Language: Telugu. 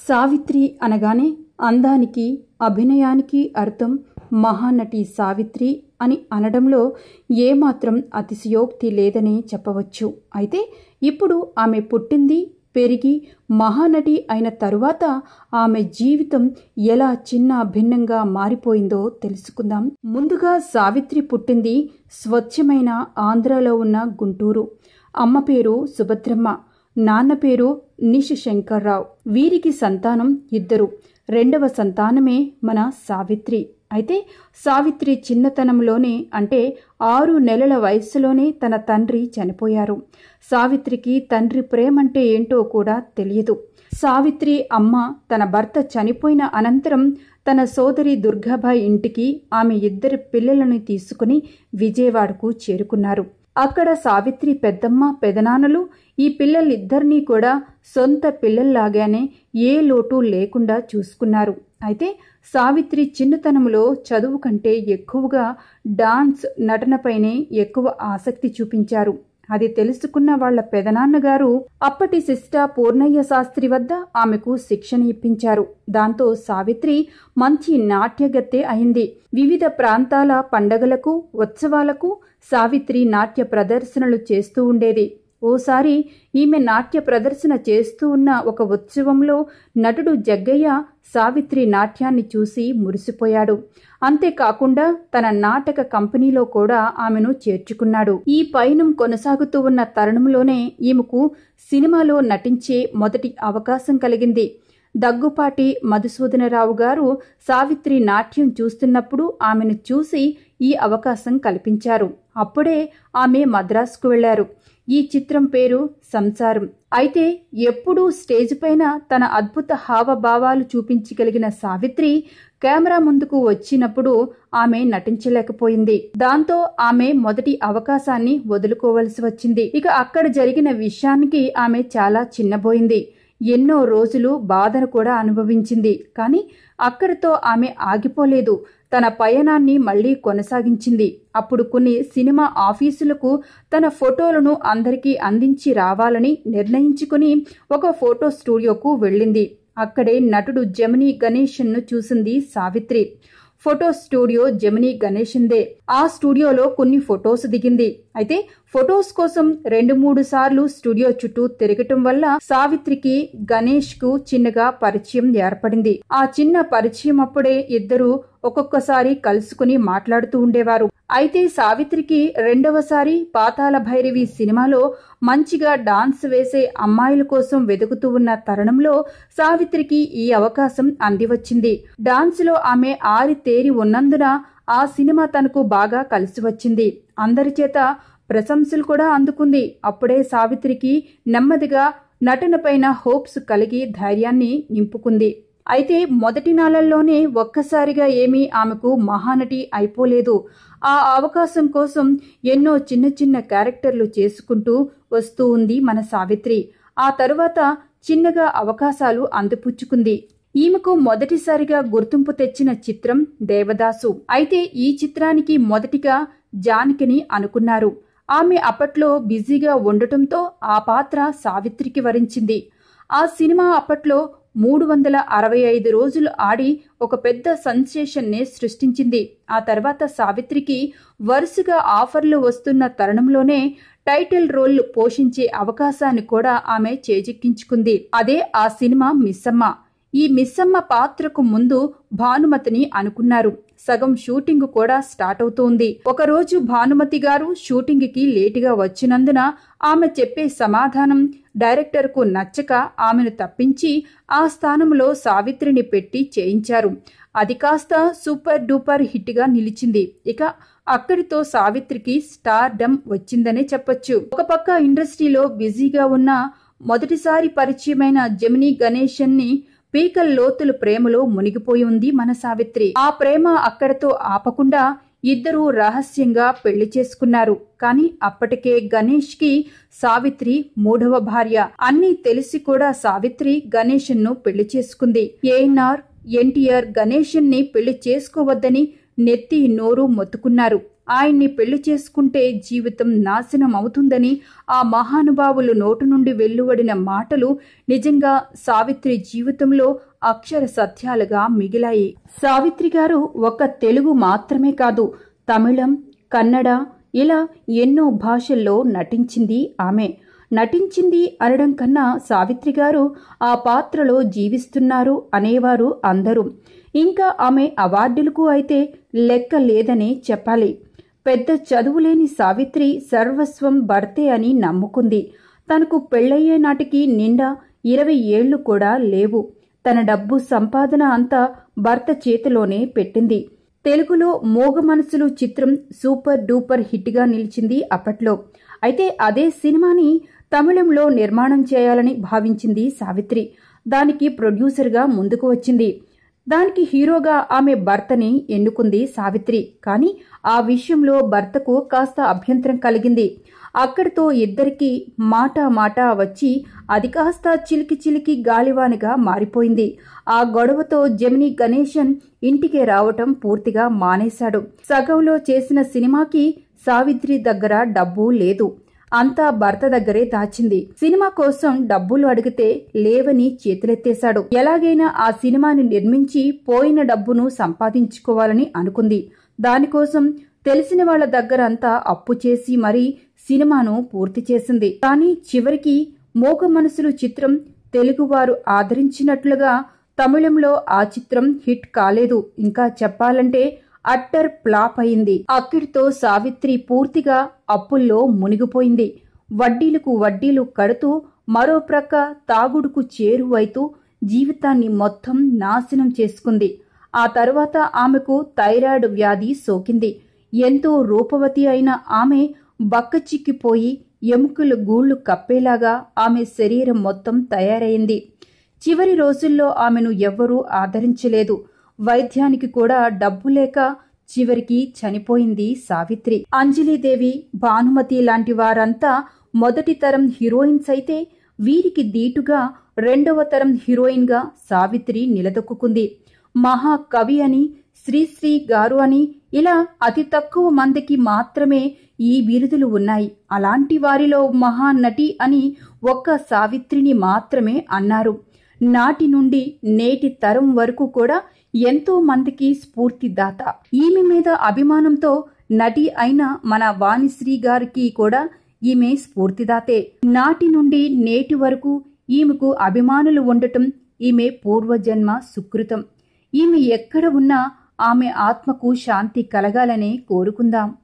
సావిత్రి అనగానే అందానికి అభినయానికి అర్థం మహానటి సావిత్రి అని అనడంలో ఏమాత్రం అతిశయోక్తి లేదనే చెప్పవచ్చు. అయితే ఇప్పుడు ఆమె పుట్టింది, పెరిగి మహానటి అయిన తరువాత ఆమె జీవితం ఎలా చిన్న భిన్నంగా మారిపోయిందో తెలుసుకుందాం. ముందుగా సావిత్రి పుట్టింది స్వచ్ఛమైన ఆంధ్రాలో ఉన్న గుంటూరు. అమ్మ పేరు సుభద్రమ్మ, నాన్న పేరు నిశశంకర్రావు. వీరికి సంతానం 2. రెండవ సంతానమే మన సావిత్రి. అయితే సావిత్రి చిన్నతనంలోనే, అంటే 6 నెలల వయస్సులోనే తన తండ్రి చనిపోయారు. సావిత్రికి తండ్రి ప్రేమంటే ఏంటో కూడా తెలియదు. సావిత్రి అమ్మ తన భర్త చనిపోయిన అనంతరం తన సోదరి దుర్గాబాయి ఇంటికి ఆమె 2 పిల్లలను తీసుకుని విజయవాడకు చేరుకున్నారు. అక్కడ సావిత్రి పెద్దమ్మ, పెదనాన్నలు ఈ పిల్లలిద్దరినీ కూడా సొంత పిల్లల్లాగానే ఏ లోటు లేకుండా చూసుకున్నారు. అయితే సావిత్రి చిన్నతనంలో చదువు కంటే ఎక్కువగా డాన్స్, నటనపైనే ఎక్కువ ఆసక్తి చూపించారు. అది తెలుసుకున్న వాళ్ల పెదనాన్నగారు అప్పటి సిస్ట పూర్ణయ్య శాస్త్రి వద్ద ఆమెకు శిక్షణ ఇప్పించారు. దాంతో సావిత్రి మంచి నాట్యగత్తె అయింది. వివిధ ప్రాంతాల పండగలకు, ఉత్సవాలకు సావిత్రి నాట్య ప్రదర్శనలు చేస్తూ ఉండేది. ఓసారి ఈమె నాట్య ప్రదర్శన చేస్తూ ఉన్న ఒక ఉత్సవంలో నటుడు జగ్గయ్య సావిత్రి నాట్యాన్ని చూసి మురిసిపోయాడు. అంతేకాకుండా తన నాటక కంపెనీలో కూడా ఆమెను చేర్చుకున్నాడు. ఈ పయనం కొనసాగుతూ ఉన్న తరుణంలోనే ఈమెకు సినిమాలో నటించే మొదటి అవకాశం కలిగింది. దగ్గుపాటి మధుసూదనరావు గారు సావిత్రి నాట్యం చూస్తున్నప్పుడు ఆమెను చూసి ఈ అవకాశం కల్పించారు. అప్పుడే ఆమె మద్రాసుకు వెళ్లారు. ఈ చిత్రం పేరు సంసారం. అయితే ఎప్పుడూ స్టేజ్ పైన తన అద్భుత హావభావాలు చూపించగలిగిన సావిత్రి కెమెరా ముందుకు వచ్చినప్పుడు ఆమె నటించలేకపోయింది. దాంతో ఆమె మొదటి అవకాశాన్ని వదులుకోవలసి వచ్చింది. ఇక అక్కడ జరిగిన విషయానికి ఆమె చాలా చిన్నబోయింది. ఎన్నో రోజులు బాధను కూడా అనుభవించింది. కానీ అక్కడితో ఆమె ఆగిపోలేదు. తన పయనాన్ని మళ్లీ కొనసాగించింది. అప్పుడు కొన్ని సినిమా ఆఫీసులకు తన ఫోటోలను అందరికీ అందించి రావాలని నిర్ణయించుకుని ఒక ఫోటో స్టూడియోకు వెళ్ళింది. అక్కడే నటుడు జెమినీ గణేశన్ను చూసింది సావిత్రి. ఫోటో స్టూడియో జెమినీ గణేశన్దే. ఆ స్టూడియోలో కొన్ని ఫొటోస్ దిగింది. అయితే ఫొటోస్ కోసం 2-3 సార్లు స్టూడియో చుట్టూ తిరగటం వల్ల సావిత్రికి గణేష్ కు చిన్నగా పరిచయం ఏర్పడింది. ఆ చిన్న పరిచయం అప్పుడే ఇద్దరు ఒక్కొక్కసారి కలుసుకుని మాట్లాడుతూ ఉండేవారు. అయితే సావిత్రికి రెండవసారి పాతాళ భైరవి సినిమాలో మంచిగా డాన్స్ వేసే అమ్మాయిల కోసం వెతుకుతూ ఉన్న తరుణంలో సావిత్రికి ఈ అవకాశం అందివచ్చింది. డాన్స్ లో ఆమె ఆరితేరి ఉన్నందున ఆ సినిమా తనకు బాగా కలిసి వచ్చింది. అందరి చేత ప్రశంసలు కూడా అందుకుంది. అప్పుడే సావిత్రికి నెమ్మదిగా నటనపైన హోప్స్ కలిగి ధైర్యాన్ని నింపుకుంది. అయితే మొదటి నాళ్లలోనే ఒక్కసారిగా ఏమీ ఆమెకు మహానటి అయిపోలేదు. ఆ అవకాశం కోసం ఎన్నో చిన్న చిన్న క్యారెక్టర్లు చేసుకుంటూ వస్తూ ఉంది మన సావిత్రి. ఆ తరువాత చిన్నగా అవకాశాలు అందిపుచ్చుకుంది. ఈమెకు మొదటిసారిగా గుర్తింపు తెచ్చిన చిత్రం దేవదాసు. అయితే ఈ చిత్రానికి మొదటిగా జానకిని అనుకున్నారు. ఆమె అప్పట్లో బిజీగా ఉండటంతో ఆ పాత్ర సావిత్రికి వరించింది. ఆ సినిమా అప్పట్లో 365 రోజులు ఆడి ఒక పెద్ద సెన్సేషన్నే సృష్టించింది. ఆ తర్వాత సావిత్రికి వరుసగా ఆఫర్లు వస్తున్న తరుణంలోనే టైటిల్ రోల్ పోషించే అవకాశాన్ని కూడా ఆమె చేజిక్కించుకుంది. అదే ఆ సినిమా మిస్సమ్మ. ఈ మిస్సమ్మ పాత్రకు ముందు భానుమతిని అనుకున్నారు. సగం షూటింగ్ కూడా స్టార్ట్ అవుతోంది. ఒకరోజు భానుమతి గారు షూటింగ్ కి లేటుగా వచ్చినందున ఆమె చెప్పే సమాధానం డైరెక్టర్ కు నచ్చక ఆమెను తప్పించి ఆ స్థానంలో సావిత్రిని పెట్టి చేయించారు. అది కాస్త సూపర్ డూపర్ హిట్ గా నిలిచింది. ఇక అక్కడితో సావిత్రికి స్టార్ డమ్ వచ్చిందనే చెప్పొచ్చు. ఒక పక్క ఇండస్ట్రీలో బిజీగా ఉన్న మొదటిసారి పరిచయమైన జెమినీ గణేశన్ ని పీకల్ లోతులు ప్రేమలో మునిగిపోయి ఉంది మన సావిత్రి. ఆ ప్రేమ అక్కడితో ఆపకుండా ఇద్దరూ రహస్యంగా పెళ్లి చేసుకున్నారు. కానీ అప్పటికే గణేష్ కి సావిత్రి 3వ భార్య. అన్నీ తెలిసి కూడా సావిత్రి గణేశన్ ను పెళ్లి చేసుకుంది. ఎన్టీఆర్ గణేశన్ ని పెళ్లి చేసుకోవద్దని నెత్తి నోరు మొత్తుకున్నారు. ఆయన్ని పెళ్లి చేసుకుంటే జీవితం నాశనం అవుతుందని ఆ మహానుభావులు నోటు నుండి వెలువడిన మాటలు నిజంగా సావిత్రి జీవితంలో అక్షర సత్యాలుగా మిగిలాయి. సావిత్రి గారు ఒక తెలుగు మాత్రమే కాదు, తమిళం, కన్నడ ఇలా ఎన్నో భాషల్లో నటించింది ఆమె. నటించింది అనడం కన్నా సావిత్రి గారు ఆ పాత్రలో జీవిస్తున్నారు అనేవారు అందరూ. ఇంకా ఆమె అవార్డులకు అయితే లెక్క లేదనే చెప్పాలి. పెద్ద చదువులేని సావిత్రి సర్వస్వం భర్తే అని నమ్ముకుంది. తనకు పెళ్లయ్యే నాటికి నిండా 20 ఏళ్లు కూడా లేవు. తన డబ్బు సంపాదన అంతా భర్త చేతిలోనే పెట్టింది. తెలుగులో మోగ మనసులు చిత్రం సూపర్ డూపర్ హిట్గా నిలిచింది అప్పట్లో. అయితే అదే సినిమాని తమిళంలో నిర్మాణం చేయాలని భావించింది సావిత్రి. దానికి ప్రొడ్యూసర్గా ముందుకు వచ్చింది. దానికి హీరోగా ఆమె భర్తని ఎన్నుకుంది సావిత్రి. కానీ ఆ విషయంలో భర్తకు కాస్త అభ్యంతరం కలిగింది. అక్కడితో ఇద్దరికీ మాట వచ్చి అది కాస్త చిలికి చిలికి గాలివానిగా మారిపోయింది. ఆ గొడవతో జెమిని గణేశన్ ఇంటికి రావటం పూర్తిగా మానేశాడు. సగంలో చేసిన సినిమాకి సావిత్రి దగ్గర డబ్బు లేదు. అంతా భర్త దగ్గరే దాచింది. సినిమా కోసం డబ్బులు అడిగితే లేవని చేతులెత్తేశాడు. ఎలాగైనా ఆ సినిమాని నిర్మించి పోయిన డబ్బును సంపాదించుకోవాలని అనుకుంది. దానికోసం తెలిసిన వాళ్ల దగ్గరంతా అప్పు చేసి మరీ సినిమాను పూర్తి చేసింది. కానీ చివరికి మోగ మనసులు చిత్రం తెలుగువారు ఆదరించినట్లుగా తమిళంలో ఆ చిత్రం హిట్ కాలేదు. ఇంకా చెప్పాలంటే అట్టర్ ఫ్లాప్ అయింది. అక్కడితో సావిత్రి పూర్తిగా అప్పుల్లో మునిగిపోయింది. వడ్డీలకు వడ్డీలు కడుతూ మరో ప్రక్క తాగుడుకు చేరువైతూ జీవితాన్ని మొత్తం నాశనం చేసుకుంది. ఆ తరువాత ఆమెకు థైరాయిడ్ వ్యాధి సోకింది. ఎంతో రూపవతి అయిన ఆమె బక్కచిక్కిపోయి ఎముకలు గూళ్లు కప్పేలాగా ఆమె శరీరం మొత్తం తయారైంది. చివరి రోజుల్లో ఆమెను ఎవ్వరూ ఆదరించలేదు. వైద్యానికి కూడా డబ్బు లేక చివరికి చనిపోయింది సావిత్రి. అంజలీదేవి, భానుమతి లాంటి వారంతా మొదటి తరం హీరోయిన్స్ అయితే వీరికి దీటుగా రెండవ తరం హీరోయిన్ గా సావిత్రి నిలదొక్కుంది. మహాకవి అని, శ్రీశ్రీ గారు అని ఇలా అతి తక్కువ మందికి మాత్రమే ఈ బిరుదులు ఉన్నాయి. అలాంటి వారిలో మహానటి అని ఒక్క సావిత్రిని మాత్రమే అన్నారు. నాటి నుండి నేటి తరం వరకు కూడా ఎంతో మందికి స్ఫూర్తిదాత. ఈమె మీద అభిమానంతో నటి అయిన మన వాణిశ్రీ గారికి కూడా ఈమె స్ఫూర్తిదాతే. నాటి నుండి నేటి వరకు ఈమెకు అభిమానులు ఉండటం ఈమె పూర్వజన్మ సుకృతం. ఈమె ఎక్కడ ఉన్నా ఆమె ఆత్మకు శాంతి కలగాలనే కోరుకుందాం.